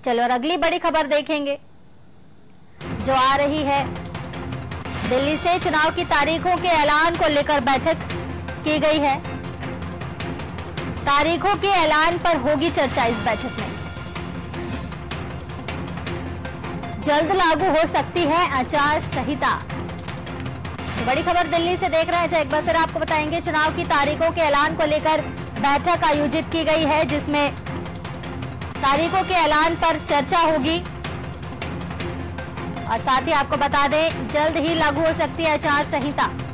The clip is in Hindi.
चलो और अगली बड़ी खबर देखेंगे जो आ रही है। दिल्ली से चुनाव की तारीखों के ऐलान को लेकर बैठक की गई है। तारीखों के ऐलान पर होगी चर्चा इस बैठक में। जल्द लागू हो सकती है आचार संहिता। तो बड़ी खबर दिल्ली से देख रहे हैं। एक बार फिर आपको बताएंगे, चुनाव की तारीखों के ऐलान को लेकर बैठक आयोजित की गई है, जिसमें तारीखों के ऐलान पर चर्चा होगी और साथ ही आपको बता दें जल्द ही लागू हो सकती है आचार संहिता।